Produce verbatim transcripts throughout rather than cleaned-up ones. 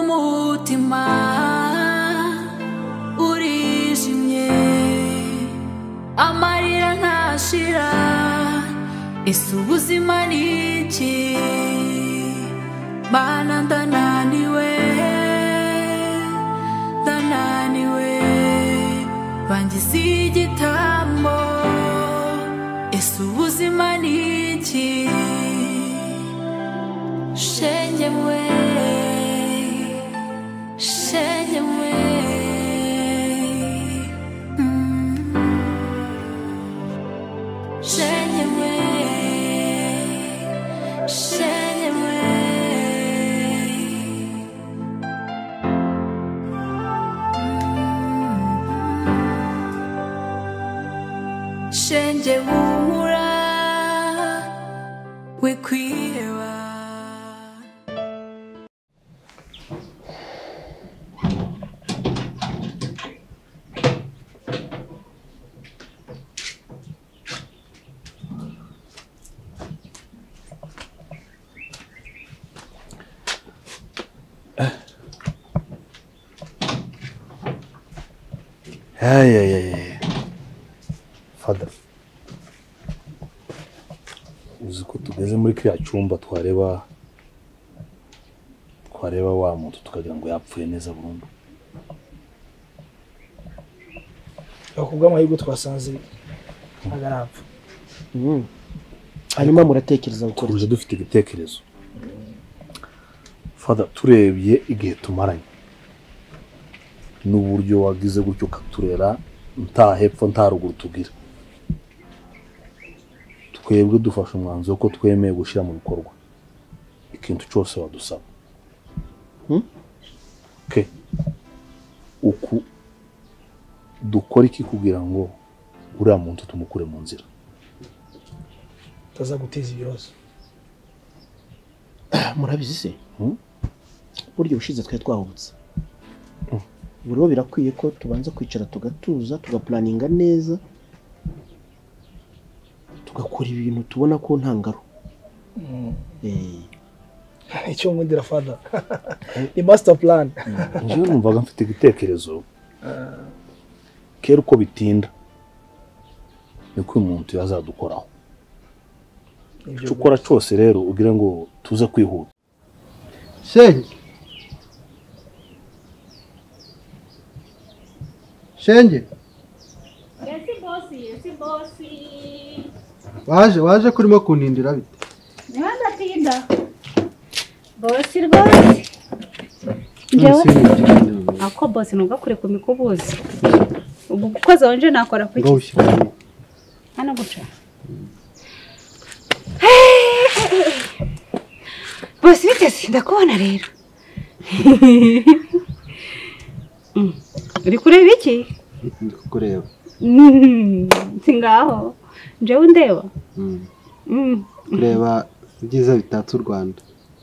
umutima urijimye amarira ntashira ese ubuzima ni iki Mana ndananiwe ndananiwe bangize igitambo ese ubuzima ni iki shenge mwe shenge mwe shenge mwe shenge mwe shenge humura we kwiheba Ay ay ay. Fada. Uzi ko tugeze muri kiriya cyumba twareba twareba wa muntu tukagira ngo yapfuye neza burundu. Bakubwa amahirwe twasanze agarapfa. Mhm. Hanyuma muratekereza gukora iki? Dufite igitekerezo. Fada turebye igihe tumaranye. N'uburyo wagize gutyo katurera nta hepfo nta ruguru tugira. Twebwe dufasha umwanzo ko twemeye gushira mu bikorwa ikintu cyose wadusaba. Hmm? Okay. Uku dukora iki kugira ngo uriya muntu tumukure mu nzira? Taza guteza ibibazo. Murabizi se? Hmm? Buryo bushize twe twahubutse. Buro birakwiye ko tubanza kwicara tugatuza tugaplaninga neza tugakora ibintu tubona ko ntangaro. Mm. Eh icyo mwindira Fada. Ni master plan. Njye numvaga mfite igitekerezo. Kera uko bitinda niko umuntu yazadukoraho. Cyo ukora cyose rero ugira ngo tuze kwihuta. Shenge Shenge Yesi bosi, yesi bosi. Waje waje kurimo kunindira bite? Nihanda tinda. Bosi rwose. Njyewe ako bosi ntugakure ku mikubuzi. Ubu kukoza wanje nakora kwiki? Hana guca. Bosi bitese ndakubona rero. Uri kureba iki? Ndi kureba. Singaho. Njewe ndeba. Mm. Kureba ibyiza bitatse u Rwanda.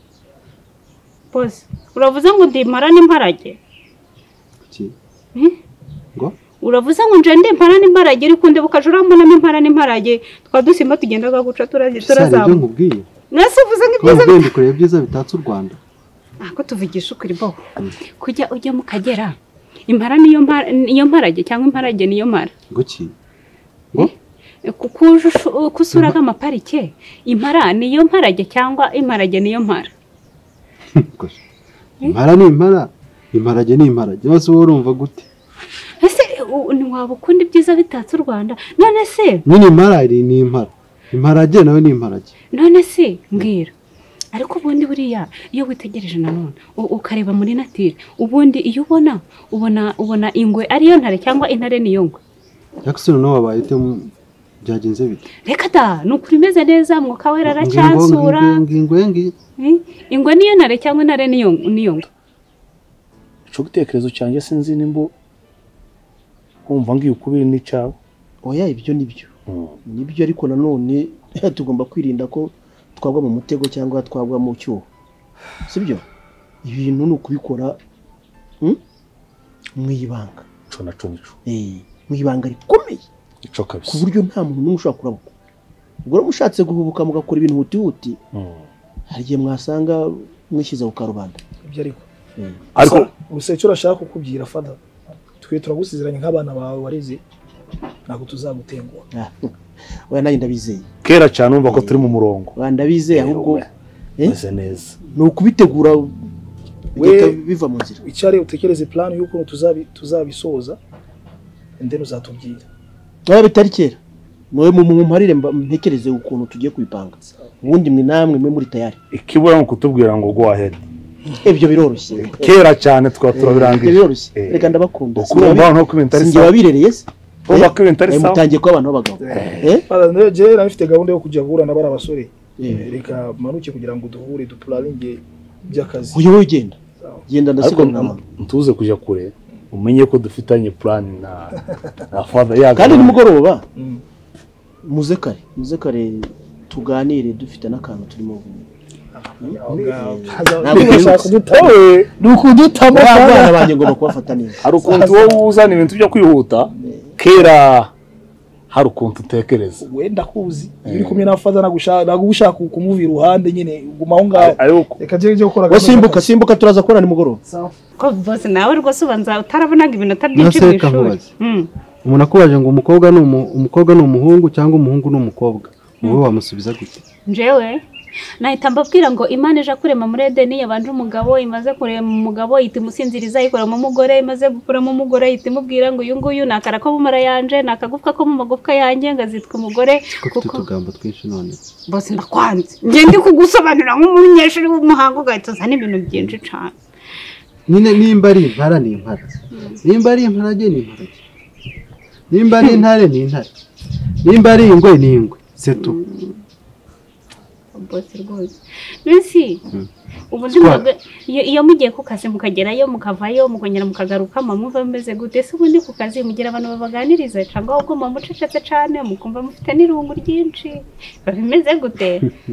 Bosi, uravuze ngo ndi impara n'imparage? Ki? Ngo? Uravuze ngo nje ndi impara n'imparage uri kunde bukajura mbonamo impara n'imparage twadusimba tugendaga guca turaje turazamu. Sari byo nkubwiye. Nase uvuze ngo ibyiza bitatse kureba ibyiza bitatse u Rwanda. Ako tuvugisha ukuri bo. Kujya ujye mu Kagera. Impara niyo mpara niyo mparage cyangwa imparage niyo mara. Ngo ki? Ngo? Kukujushu kusuraga amaparike. Impara niyo mparage cyangwa imparage niyo mpara. Impara ni impara, imparage ni imparage. Bose wowe urumva gute? Ese ni waba ukunda ibyiza bitatse u Rwanda? None se nyine impara iri ni impara. Imparage nawe ni imparage. None se mbwira. Ariko ubundi buriya iyo witegereje nanone ukareba muri natire ubundi iyo ubona ubona ubona ingwe ariyo ntare cyangwa intare niyo ngwe. Yakisino no wabayite byagenze bite? Reka da nukuri meze neza mwuka wera aracyansura. Ingwe ngi ingwe niyo ntare cyangwa intare niyo niyo ngwe. Cyo gitekerezo cyanjye sinzi nimbo kumva ngiye ukubiri n'icyawe. Oya ibyo nibyo. Nibyo ariko nanone tugomba kwirinda ko twagwa mu mutego cyangwa twagwa mu cyo. Sibyo? Ibintu no kubikora hm? Mwibanga. Cyo na cyo nico. Eh, mwibanga rikomeye. Ico kabisa. Ku buryo nta muntu n'umushaka kurabuka. Ubwo mushatse guhubuka mugakora ibintu huti huti. Mm. Hariye mwasanga mwishyize ku karubanda. Ibyo ariko. ariko gusa icyo urashaka kukubwira fada twe turagusezeranye nk'abana bawe warize ntabwo tuzagutenguha oya nanjye ndabizeye kera cyane umva ko turi mu murongo oya ndabizeye ahubwo meze neza ni ukubitegura we biva mu nzira icyari utekereze plan y'uko tuzabi tuzabisoza ndeno uzatubwira oya bitari kera mwe mu mparire ntekereze ukuntu tugiye kubipanga ubundi mwe namwe mwe muri tayari ikibura ngo kutubwira ngo go ahead ibyo biroroshye kera cyane twa turabirangije biroroshye reka ndabakunda kumva nko kubintari singe wabirereye se Oba kubintari sawa mutangiye kwa abantu b'abagabo eh bana je nafite gahunda yo kujya guhura n'abara basore reka manuke kugira ngo duhure dupularinge by'akazi uyu we genda genda ndasigana ntuze kujya kure umenye ko dufitanye plan na na father yaga kandi nimugoroba muze kare muze kare tuganire dufite n'akantu turimo nukudutamo abana banjye ngo bakubafata neza hari ukuntu wowe uzana ibintu byo kwihuta kera hari ukuntu utekereza wenda kuzi uri kumwe na father nagushaka nagushaka kumuvira uruhande nyine guma aho ngaho reka je je gukora wasimbuka simbuka turaza kora ni mugoroba ko bose nawe rwose ubanza utarabonaga ibintu atabyinshi mu ishuri umuntu akubaje ngo umukobwa ni umukobwa ni umuhungu cyangwa umuhungu ni umukobwa wowe wamusubiza gute njewe nahita mbabwira ngo Imana eje kurema muri Edeni yabanje umugabo imaze kurema umugabo yita imusinziriza ikora mu mugore imaze gukura mu mugore yita imubwira ngo uyu nguyu nakara ko mu mara yanje nakagufwa ko mu magufwa yanjye ngazitwa umugore kuko tugambo twinshi none bose ndakwanze nge ndi kugusobanurira nk'umunyeshuri w'umuhango gahita uzana ibintu byinshi cyane nyine nimba ari impara ni impara nimba ari imparage ni imparage nimba ari intare ni intare nimba ari ingwe ni ingwe setu bose rwose nisi ubu ndi iyo mugiye ku kazi mukagerayo mukavayo mukongera mukagaruka mwumva mumeze gute se ubundi ku kazi mugira abantu babaganiriza cyangwa ahubwo mucecetse cyane mukumva mufite n'irungu ryinshi babimeze gute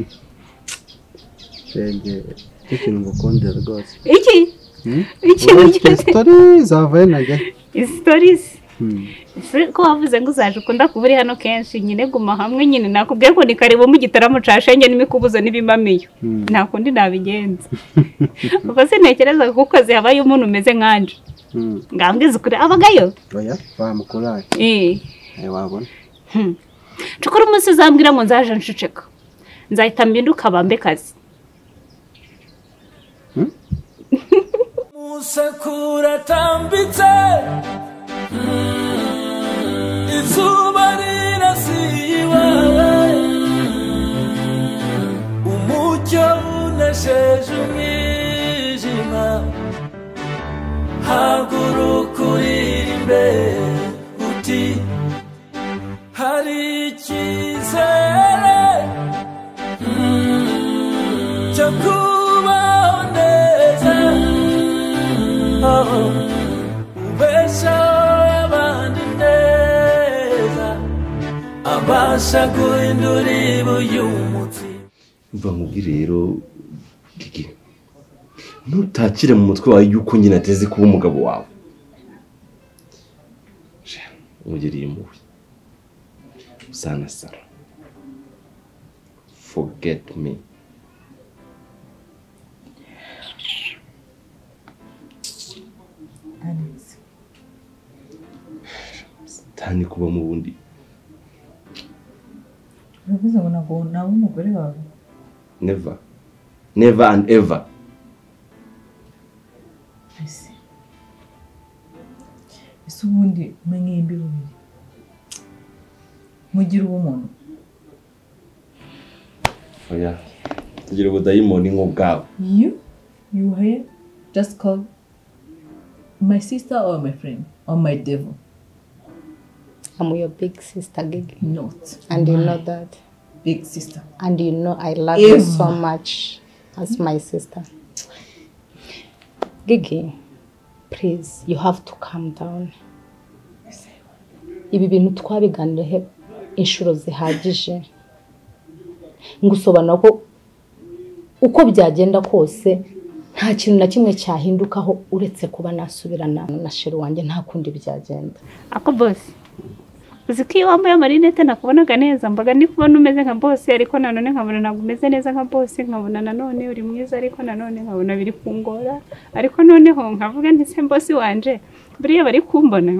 shenge ikintu ngukondera rwose iki iki stories zavaye najya stories ko wavuze ngo uzaje ukunda kuba uri hano kenshi nyine guma hamwe nyine nakubwiye ko ni karibu mu gitaramo ca shenge n'imikubuzo n'ibimamiyo nta kundi nabigenza ubwo sintekereza ko ukoze habaye umuntu umeze nkanje ngambwiza ukuri abagayo oya bamukuraye eh wabona cukura umunsi uzambwira ngo nzaje nceceka nzahita mbinduka bambe kazi musakura tambitse izuba rirasiba umucyo unesheje umwijima haguruka uririmbe uti hari icyizere cyo kubaho neza ubesha abandi neza abasha guhindura ibuyumutsi mva nkubwire rero Gigi ntutakire mu mutwe wawe yuko nyine ateze kuba umugabo wawe umugiriye impuhwe sana sana forget me tani kuba mu bundi uravuze ngo ntabwo nawe umugore wawe never never and ever ese ese ubundi umenye imbi bubiri mugira ubumuntu oya tugira ubudayimoni nk'ubwawe you you here just call my sister or my friend or my devil. I'm your big sister, Gigi. Not. And you know that. Big sister. And you know I love Ew. you so much as my sister. Gigi, please, you have to calm down. Ibi bintu twabiganireho inshuro zihagije. Ngusobanura ko uko byagenda kose nta kintu na kimwe cyahindukaho uretse kuba nasubirana na sheri wanjye nta kundi byagenda. Ako boss uzi ko iyo wambaye amarinete nakubonaga neza mbaga ndi kubona umeze nka boss ariko nanone nkabona ntabwo umeze neza nka boss nkabona nanone uri mwiza ariko nanone nkabona biri kungora ariko noneho nkavuga nti se boss wanje buriya bari kumbona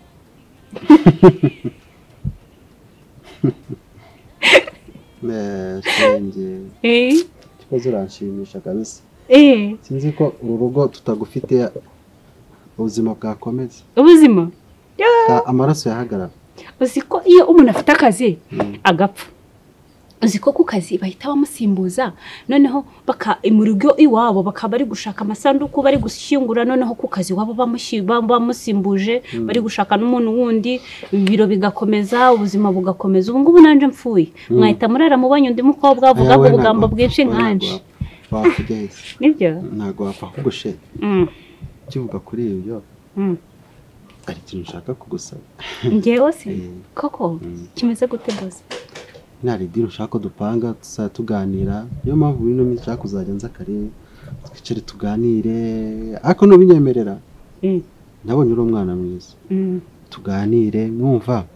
Eh, shenge. eh Kibazo uranshimisha kabisa. eh Sinzi ko uru rugo tutagufite ubuzima bwakomeza. ubuzima Ka- Amaraso yahagarara. uzi ko iyo umuntu afite akazi agapfa uzi ko ku kazi bahita bamusimbuza noneho baka mu rugo iwabo bakaba bari gushaka amasanduku bari gushyingura noneho ku kazi wabo bamushyimba bamusimbuje bari gushaka n'umuntu wundi ibiro bigakomeza ubuzima bugakomeza ubu ngubu nanje mfuye mwahita murara mubanye undi mukobwa avuga Aya, ko we ubugambo ntabwo- bwinshi we nkanje ntabwo wapfa ugaheza. nibyo Ntabwo wapfa ahubwo she. Mm, Kivuga kuri ibyo mm. hari ikintu ushaka kugusaba. njyewe se Eh. koko kimeze gute bose Nari diro ushaka ko dupanga tuzajya tuganira niyo mpamvu bino minsi nshaka kuzajya nza kare twicare tuganire ariko nubinyemerera Mm, nabonye uri umwana mwiza mm. tuganire mwumva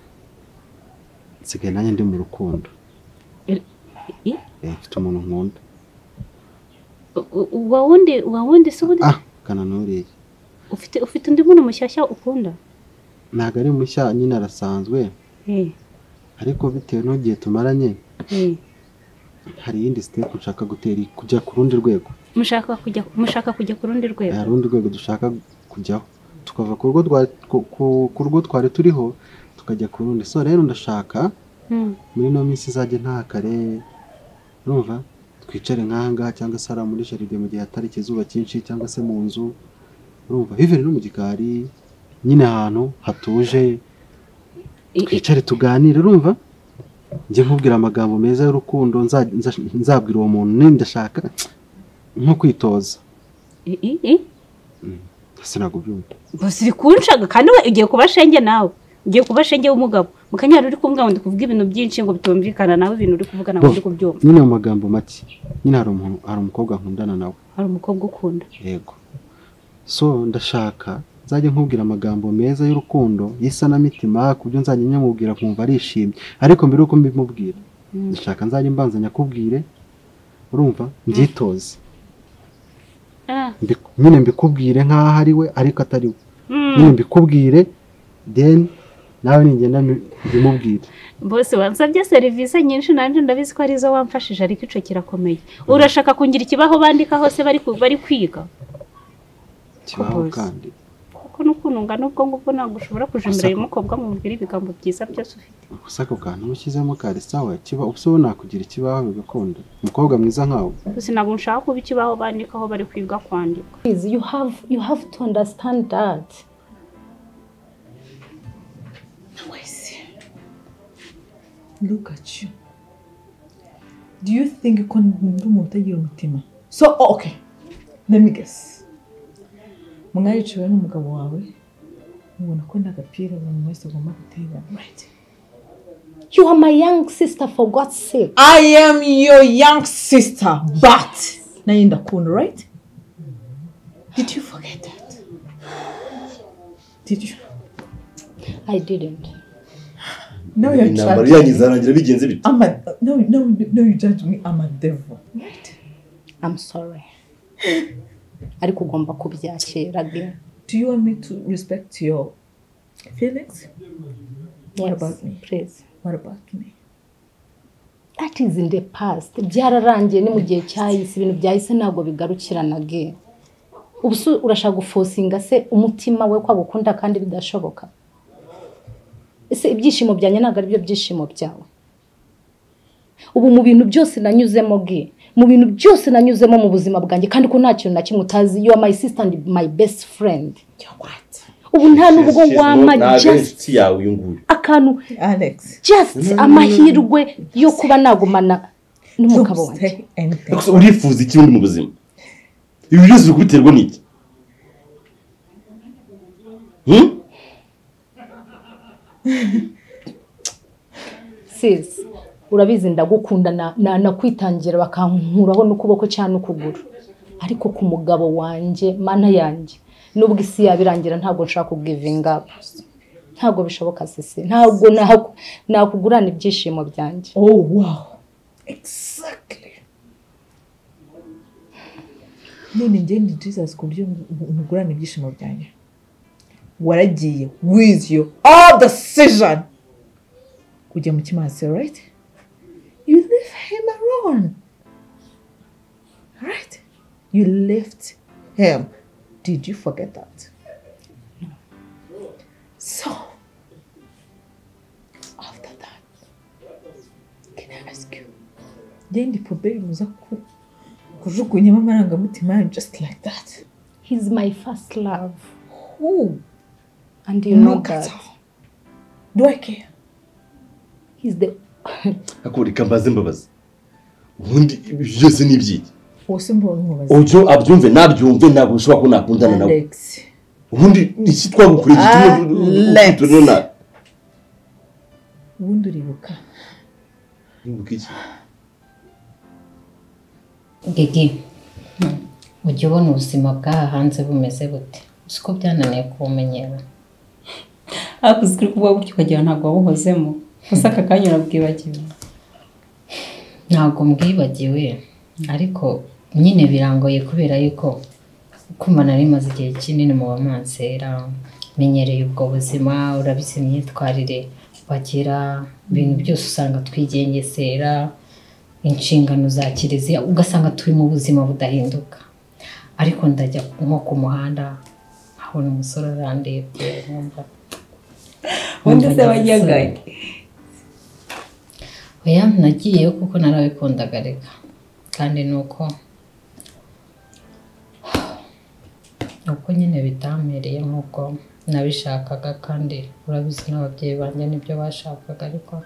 nsigaye nanjye ndi mu rukundo I- eh mfite umuntu nkunda u- u- wa wundi wa wundi se ubundi ah kana nuriye ufite ufite undi muntu mushyashya ukunda ntabwo ari mushya nyine arasanzwe eh ariko bitewe n'ugiye tumaranye eh hari iyindi step nshaka gutera kujya ku rundi rwego mushaka kujya mushaka kujya ku rundi rwego hari urundi rwego dushaka kujyaho tukava ku rugo rwa- ku- ku- ku rugo twari turiho tukajya ku rundi so rero ndashaka Mm, muri ino minsi izajya nta kare urumva twicare nk'ahangaha cyangwa se hariya muri jaride mu gihe hatari ikizuba cyinshi cyangwa se mu nzu urumva hivere no mu gikari nyine ahantu hatuje i- i- twicare tuganire urumva njye nkubwira amagambo meza y'urukundo nza- nza- nzabwira uwo muntu ni ndashaka nko kwitoza i- i- i- sinagubyumva bose uri kunshaga kandi we ugiye kuba shenge nawe ugiye kuba shenge w'umugabo mukanyara uri kumbwa ngo ndi kuvuga ibintu byinshi ngo bitumvikana nawe ibintu uri kuvuga ntabwo uri kubyumva nyine mu magambo make nyine hari umuntu hari umukobwa nkundana nawe hari umukobwa ukunda yego so ndashaka nzajya nkubwira amagambo meza y'urukundo y'isanamitima ku byo nzajya nyamubwira nkumva arishimye ariko mbere yuko mbimubwira ndashaka nzajya mbanza nyakubwire urumva mbyitoze ah Mbi- nyine mbikubwire nk'aho ari we ariko atari we mm. nyine mbikubwire then nawe ningenda mbi- mbimubwire bose wansabye serivisi nyinshi nanjye ndabizi ko arizo wamfashije ariko ico kirakomeye urashaka kungira ikibaho bandika hose bari ku- bari kwiga kibaho Boss. kandi kuko n'ukuntu ungana ubwo ngubwo ntabwo ushobora kuja imbere y'umukobwa mubwira ibigambo byiza byose ufite gusa ako kantu mushyizemo kari sawa kiba ubuse ubu nakugira ikibaho bigakunda umukobwa mwiza nkawe gusa ntabwo nshaka kuba ikibaho bandikaho bari kwiga kwandika Please, you have you have to understand that. Look at you. Do you think you can do mutagira umutima? So, oh, okay. Let me guess. Mwaricaye n'umugabo wawe. Mubona ko ndagapira buri wese agomba gutera. Right. You are my young sister, for God's sake. I am your young sister, but Nayinda Kun, right? Did you forget that? Did you? I didn't. No, you're intambara judging yanyu me. izarangira bigenze bite I'm a, no, no, no, you judge me. I'm a devil. Right? I'm sorry. Ariko ugomba kubyakira again. Do you want me to respect your feelings? What Yes, about me? please. What about me? That is in the past. Byararangiye ni mu gihe cyahise ibintu byahise ntabwo bigarukirana again. Ubusu urashaka gufosinga se umutima we kwa gukunda kandi bidashoboka. Ese ibyishimo byanjye ntabwo ari byo byishimo byawe. Ubu mu bintu byose nanyuzemo ge, mu bintu byose nanyuzemo mu buzima bwanjye kandi ko nta kintu na kimwe utazi. You are my sister and my best friend. You're what? Ubu nta nubwo wama just yawe uyu nguyu akantu Alex. just amahirwe yo kuba nagumana n'umugabo Don't wanjye. say anything. Gusa urifuza iki undi mu buzima ibi byose biri kubiterwa n'iki Hmm? Sis, urabizi ndagukunda na, na nakwitangira bakankuraho n'ukuboko cyane ukuguru. Ariko ku mugabo wanje mana yanjye nubwo isi yabirangira ntabwo nshaka kugivinga up. ntabwo bishoboka sisi ntabwo naho nakugurana ibyishimo byanjye. Oh wow, exactly. None njye ndi Jesus ku buryo mugurana ibyishimo byanjye. Waragiye with you all decision kujya mu Kimase, right? You leave him alone, right? You left him. Did you forget that? No. So after that, can I ask you, then the problem was kujugunyamo amarangamutima just like that? He's my first love. Who? And you know Look at that. her. Do I care? He's the akuri kambaze mbabazi ubundi byose ni byiki wose mbona mubaze ojo abyumve nabyumve ntabwo ushobora ko nakundana nawe Alex ubundi iki twagukuriye gituma tunona ubundi uribuka nibuka iki Gigi ujya ubona ubuzima bw'aha hanze bumeze bute siko byananiye kubumenyera ariko uzikuri kuvuga gutyo ukagira ntabwo wabuhozemo gusa aka kanya urabwibagiwe ntabwo mbwibagiwe ariko nyine birangoye kubera yuko kumva nari maze igihe kinini mu bamansera menyereye ubwo buzima urabizi imyitwarire bagira ibintu byose usanga twigengesera inshingano za kiliziya ugasanga turi mu buzima budahinduka ariko ndajya nko ku muhanda abona umusore arandebye numva undi se wajyagaye oya nagiyeyo kuko narabikundaga reka kandi nuko uko nyine bitampereye nk'uko nabishakaga kandi urabizi n'ababyeyi banjye nibyo bashakaga ariko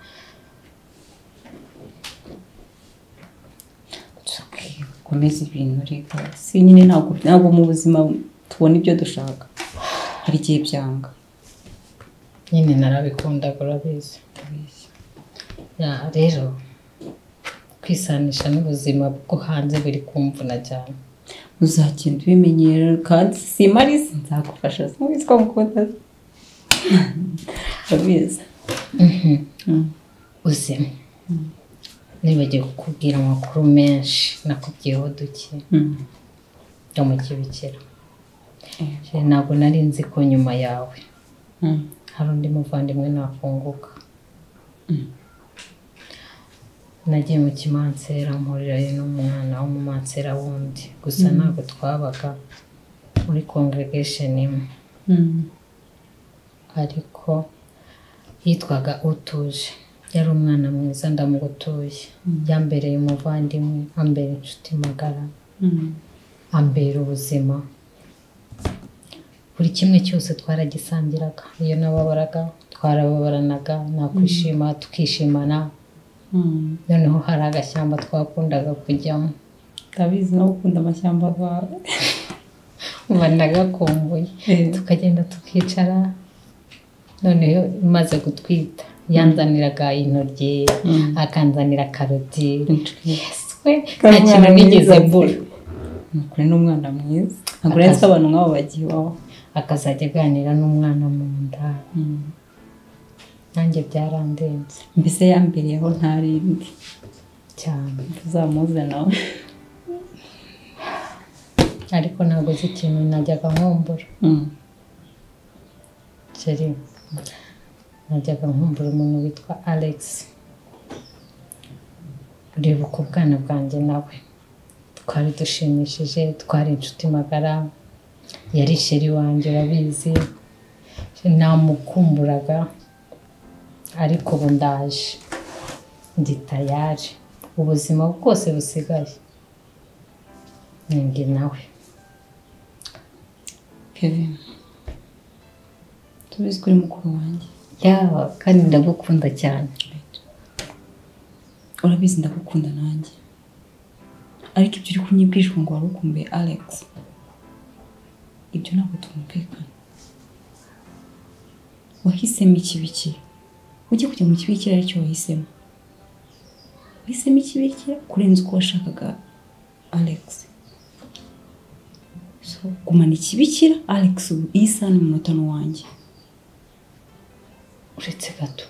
komeza ibintu reka si nyine ntabwo ntabwo mu buzima tubona ibyo dushaka hari igihe byanga nyine narabikundaga urabizi ya rero kwisanisha n'ubuzima bwo hanze biri kumvuna cyane uzagenda ubimenyera kandi si marisi nzagufasha sinzi ko mukunda urabizi uzima nibagiwe kukubwira amakuru menshi nakubwiyeho duke yo mu kibikira ntabwo nari nzi ko nyuma yawe hari undi muvandimwe nafunguka nagiye mu Kimansera mpurirayo n'umwana w'umumansera wundi gusa ntabwo twabaga muri congregation imwe ariko yitwaga Utuje yari umwana mwiza ndamugutuye yambereye umuvandimwe ambera inshuti magara ambera ubuzima buri kimwe cyose twaragisangiraga iyo nababaraga twarababaranaga nakwishima tukishimana noneho hari agashyamba twakundaga kujyamo ndabizi nawe ukunda amashyamba yawe uba ndagakumbuye tukagenda tukicara noneho imaze gutwita yanzaniraga intoryi akanzanira karoti yeswe nta kintu nigeze mbura nukuri n'umwana mwiza ntabwo uretse abantu nk'abo bagiye iwawe akazajya aganira n'umwana mu nda nanjye byarandenze mbese yambereyeho ntarindi cyane tuzamuze nawe ariko ntabwo uzi ikintu najyaga nkumbura kiri najyaga nkumbura umuntu witwa Alex uribuka ubwana bwanjye nawe twari dushimishije twari inshuti magara yari sheri wanjye urabizi namukumburaga ariko ubu ndaje ndi tayari ubuzima bwose busigaye ninjye nawe Kevin tubizi kuri mukuru wanjye yawa kandi ndagukunda cyane urabizi ndagukunda nanjye ariko ibyo uri kunyibwishwa ngo wari ukumbuye Alex ibyo ntabwo tumvikana wahisemo ikibikira ujye kujya mu kibikira aricyo wahisemo wahisemo ikibikira kurenza uko washakaga Alex so gumana ikibikira Alex ubu iyi saha ni umunota wanjye uretse gato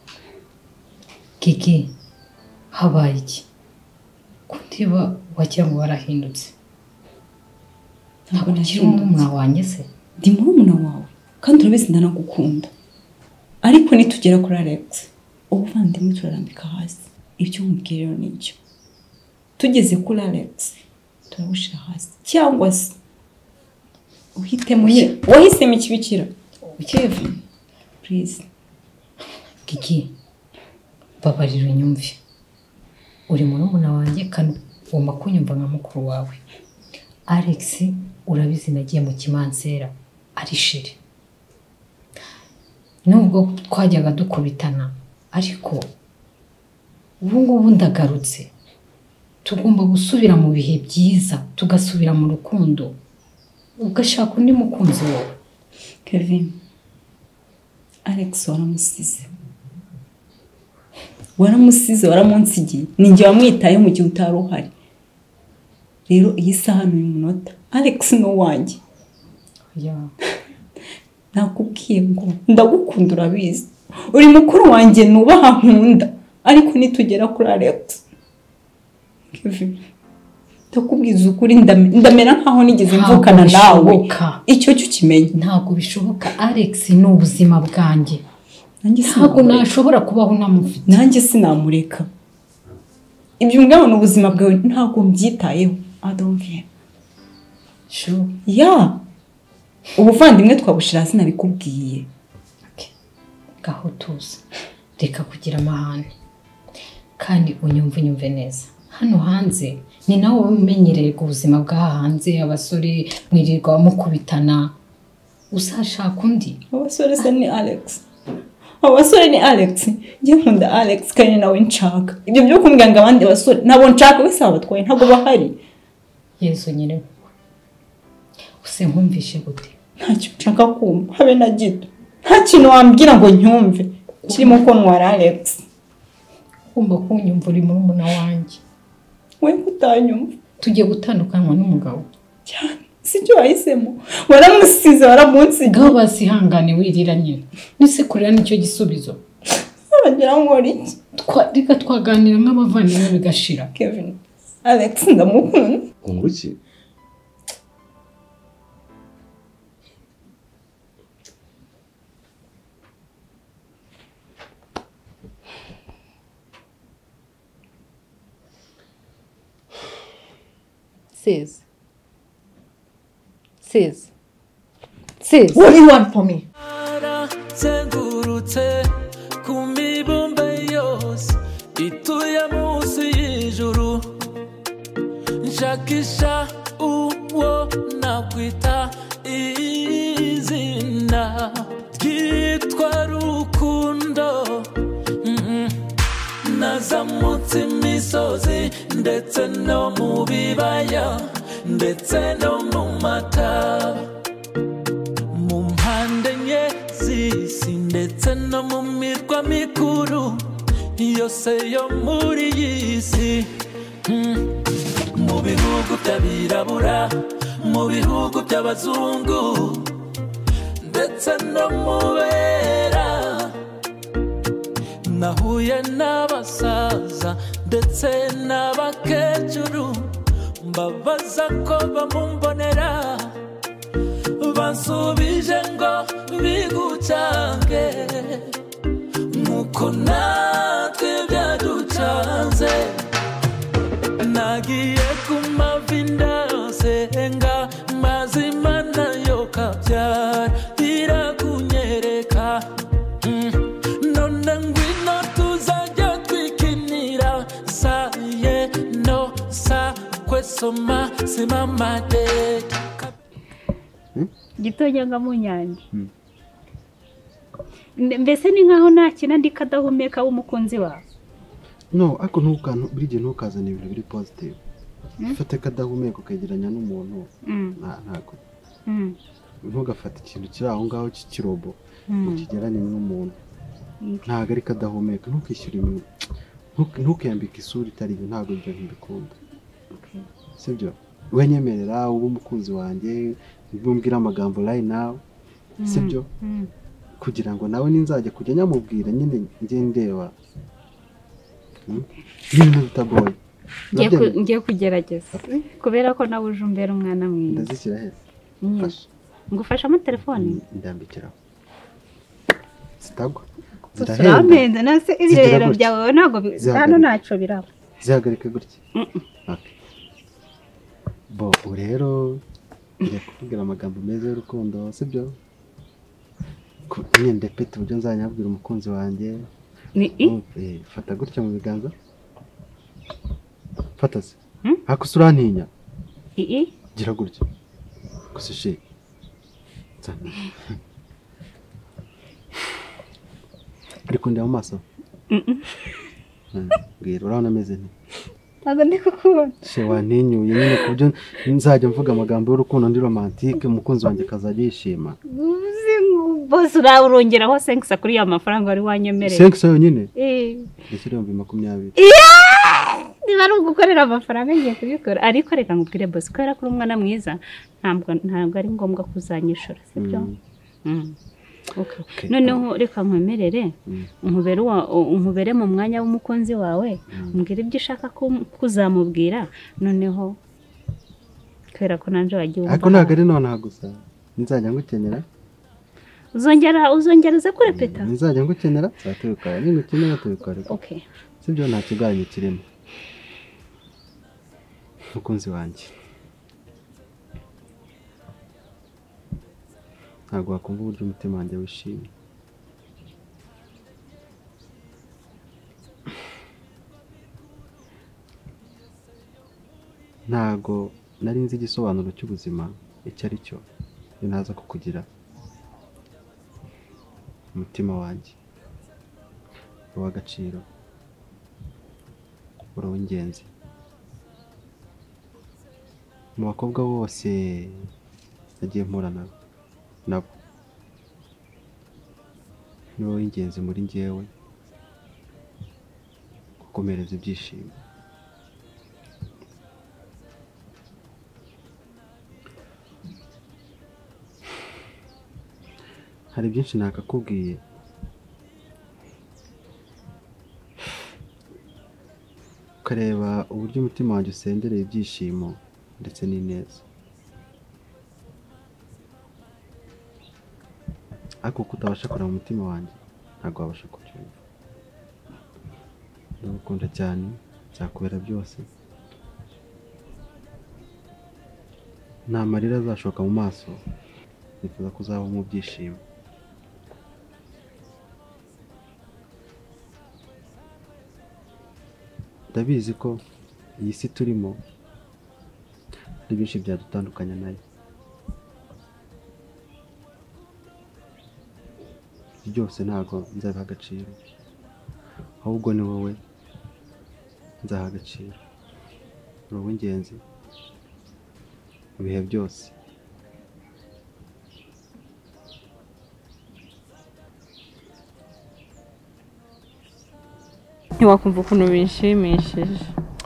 Kiki habaye iki kundiba wagira ngo warahindutse ntabwo nakiri umuntu wanjye se ndi murumuna wawe kandi urabizi ndanagukunda ariko nitugera kuri Alex ubuvandimwe turarambika hasi ibyo umubwira rero nicyo tugeze kuri Alex turabushira hasi cyangwa se uhitemo nyine wahisemo ikibikira Kevin please Kiki babarira unyumve uri murumuna wanjye kandi ugomba kunyumva nka mukuru wawe Alex urabizi nagiye mu kimansera ari shiri nubwo twajyaga dukubitana ariko ubu ngubu ndagarutse tugomba gusubira mu bihe byiza tugasubira mu rukundo ugashaka undi mukunzi wawe Kevin Alex waramusize waramusize waramunsigiye ninjye wamwitaye mu gihe utari uhari rero iyi saha n'uyu munota Alex no wanjye ya nakubwiye ngo ndagukunda urabizi uri mukuru wanjye nubaha nkunda ariko nitugera kuri Alex Kevin ndakubwiza ukuri ndamera nkaho nigeze mvukana nawe icyo cyo kimenye ntabwo bishoboka Alex ni ubuzima bwanjye ntabwo nashobora kubaho namufite nanjye sinamureka ibyo mbwaho n'ubuzima bwawe ntabwo mbyitayeho I don't care sure ya ubuvandimwe twabushira hasi nabikubwiye gaho tuza reka kugira amahane kandi unyumve unyumve neza hano hanze ni nawe umenyereye ku buzima bwa hanze abasore mwirirwa mukubitana usashaka undi abasore se ni Alex abasore ni Alex njye nkunda Alex kandi nawe nshaka ibyo byo kumbwira ngo abandi basore nabo nshaka wese abatwaye ntago bahari Yesu nyine use nkumvishe gute ntacyo nshaka kumva habe na gito nta kintu wambwira ngo nyumve kirimo ko ntwara Alex umba kunyumva uri murumuna wanjye we kutanyumva tugiye gutandukanywa n'umugabo cyane sicyo wahisemo waramusize waramunsi gaho basihangane wirira nyine nise kurira nicyo gisubizo abagira ngo iki twarika twaganira nk'abavandimwe bigashira Kevin Alex ndamukunda unguki Sis. Sis. Sis. What do you want from me? Zengurutse ku mibumbe yose ituye munsi y'ijuru nshakisha uwo nakwita izina ryitwa rukundo nazamutse imisozi ndetse no mu bibaya ndetse no mu mataba mu mpande enye z'isi ndetse no mu mirwa mikuru yose yo muri iyi si mu bihugu by'abirabura mu bihugu by'abazungu ndetse no mu bera nahuye n'abasaza ndetse n'abakecuru mbabaza ko bamumbonera bansubije ngo bigucange nk'uko natwe byaducanze nagiye ku mavi ndasenga mazima nayo kabyara irakunyereka none ngwino tuzajya twikinira saye no sa kwesoma simamadede gitonya mu nyanja mbese ni nkaho nakina ndi kadahumeka w'umukunzi wawe no ariko ntukantu buri gihe ntukazane ibintu biri positive ufate kadahumeka ukageranya n'umuntu ntabwo ntugafate ikintu kiri aho ngaho cy'ikirobo ukigeranye n'umuntu ntabwo ari kadahumeka ntukishyure ibintu ntukiyambike isura itari iyo ntabwo ibyo ntibikunda sibyo wenyemerera ube umukunzi wanjye umbwira amagambo right now sibyo kugira ngo nawe ninzajya kujya nyamubwira nyine njye ndeba ibintu bitagoye. Ngiye kugerageza kubera ko nawe uje umbera umwana mwiza. Ndazishyira heza. Ngufashamo telefone ndambikiraho zitagwa zirahenda nase ibirero byawe ntago hano naco biraba zihagarika gutya. Bo rero ngiye kuvugira amagambo meza y'urukundo sibyo nyende pete uburyo nzanyabwira umukunzi wanjye ni i fata gutya mu biganza fata se hakusa urantinya i i gira gutya gusa she ariko ndi mu maso mbwira urabona ameze nti ntabwo ndi kukubona she wantinyuye nyine ku buryo nzajya mvuga amagambo y'urukundo ndi romantike umukunzi wanjye akazajya yishima. Bose urongeraho senkisa kuri ya mafaranga wari wanyemereye. Senkisa yonyine eh ndishyira ibihumbi makumyabiri. Niba ari ugukorera amafaranga ngiye kubikora ariko reka ngubwire boss ko yarakora umwana mwiza ntabwo ntabwo ari ngombwa kuzanyishura sibyo. Okay. Noneho reka nkwemerere nkubere nkubere mu mwanya w'umukunzi wawe umbwire ibyo ushaka kuzamubwira noneho kwera ko nanje wagiye umva. Ariko ntabwo ari none gusa nzajya ngukenera. Uzongera uzongereza kurepeta. Nzajya ngukenera zatubikora ni ngukenera tubikora. Okay. Sibyo nta kiganye kirimo. Mukunzi wanjye. Ntabwo wakumva uburyo umutima wanjye wishimye. Ntabwo nari nzi igisobanuro cy'ubuzima icyo ari cyo naza kukugira umutima wanjye w'agaciro uri uw'ingenzi mu bakobwa bose nagiye mpura nabo ni wowe w'ingenzi muri njyewe gukomereza ibyishimo. Hari byinshi nakakubwiye ukareba uburyo umutima wanjye usendereye ibyishimo ndetse n'ineza ariko kuko utabasha kureba mu mutima wanjye ntabwo wabasha kubyumva. Ndagukunda cyane nzakubera byose nta marira azashoka mu maso nifuza kuzaba mu byishimo. Ndabizi ko iyi si turimo hari byinshi byadutandukanya nayo byose ntabwo nzabiha agaciro ahubwo ni wowe nzaha agaciro uri uw'ingenzi mu bihe byose. Ntiwakumva ukuntu bishimishije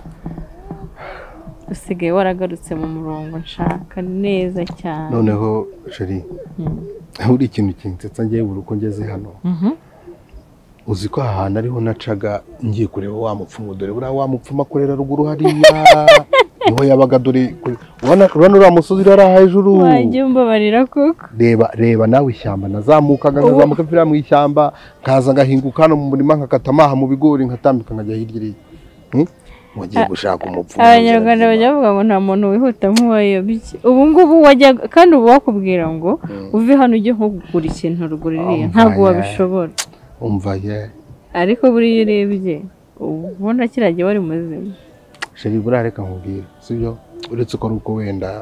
usigaye waragarutse mu murongo nshaka neza cyane. Noneho Sheri uri ikintu kinsetsa ngiye buri uko ngeze hano uzi ko ahantu ariho nacaga ngiye kureba wa mupfumu dore buriya wa mupfumu akorera ruguru hariya niho yabaga dore ubona urabona uriya musozi uri aha hejuru wajya umbabarira koko. Reba reba nawe ishyamba nazamukaga nkazamuka mvira mu ishyamba nkaza ngahinguka hano mu murima nkakatamaha mu bigori nkatambika nkajya hirya iriya wagiye gushaka umupfumu. Abanyarwanda bajya bavuga ngo nta muntu wihuta nk'uwayobye. Ubu ngubu wajya kandi ubu wakubwira ngo uve hano ujye nko kugura ikintu ruguru iriya ntabwo wabishobora. Umva ye ariko buriya urebye ubona kiragiye wari muzima. Sheri buriya reka nkubwire sibyo uretse ko ari uko wenda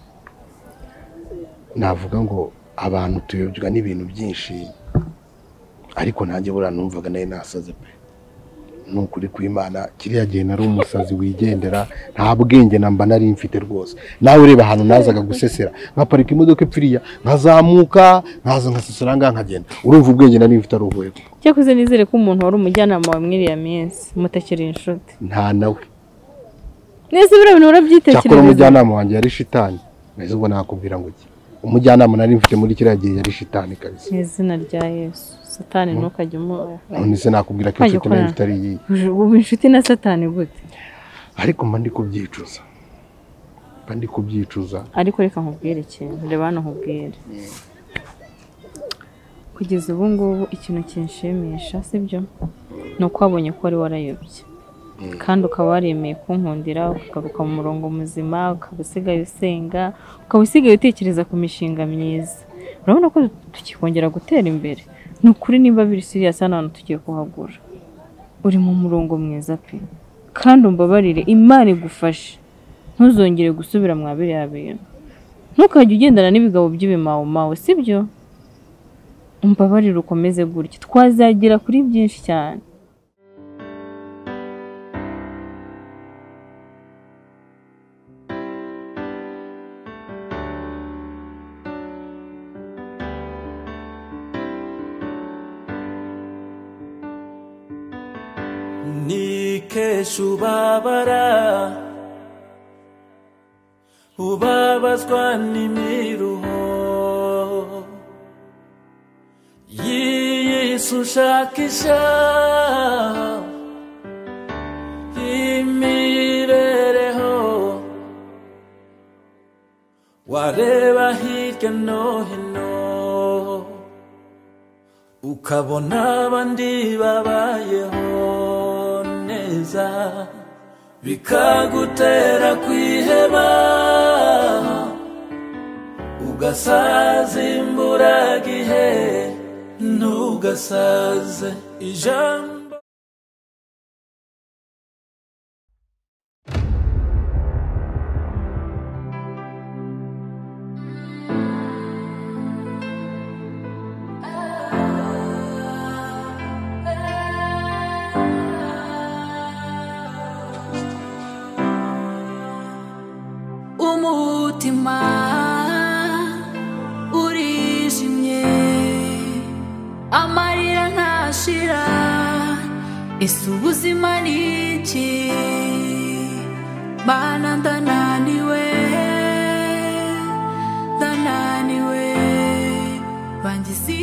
navuga ngo abantu tuyobywa n'ibintu byinshi ariko nanjye buriya numvaga nayo nasaze pe nukuri kw'Imana kiriya gihe nari umusazi wigendera nta bwenge namba nari mfite rwose. Nawe ureba ahantu nazaga gusesera nkaparika imodoka ipfiriya nkazamuka nkaza nkasesera nga nkagenda urumva ubwenge nari mfite aruhuye. Cyakuze nizere ko umuntu wari umujyanama wa mwiriya minsi mutakiri inshuti. Nta nawe nese bira bintu urabyitekereza. Cyakora umujyanama wanjye yari shitani neza ubwo nakubwira ngo iki umujyanama nari mfite muri kiriya gihe yari shitani kabisa. Mu izina rya Yesu satani ntukajye umuha. None se nakubwira ko inshuti nayo itari iyi. Ubu inshuti na satani gute? Ariko mba ndi kubyicuza. Mba ndi kubyicuza. Ariko reka nkubwire ikintu, reba hano nkubwire. Kugeza ubu ngubu ikintu kinshimisha sibyo ni uko wabonye ko wari warayobye kandi ukaba waremeye kunkundira ukagaruka mu murongo muzima ukaba usigaye usenga ukaba usigaye utekereza ku mishinga myiza. Urabona ko tukikongera gutera imbere. Ni ukuri niba biri serious hano hantu tugiye kuhagura. Uri mu murongo mwiza pe kandi umbabarire Imana igufashe ntuzongere gusubira mwabiri ya bintu. Ntukajye ugendana n'ibigabo by'ibimawo mawe sibyo? Umbabarire ukomeze gutya twazagera kuri byinshi cyane. Ni kesho ubabara ubabazwa n'imiruho Yesu shakisha imibereho wareba hirya no hino ukabona abandi babayeho neza bikagutera kwiheba ugasaza imburagihe ntugasaze ijambo umutima urijimye amarira ntashira ese ubuzima ni iki Mana ndananiwe ndananiwe bangize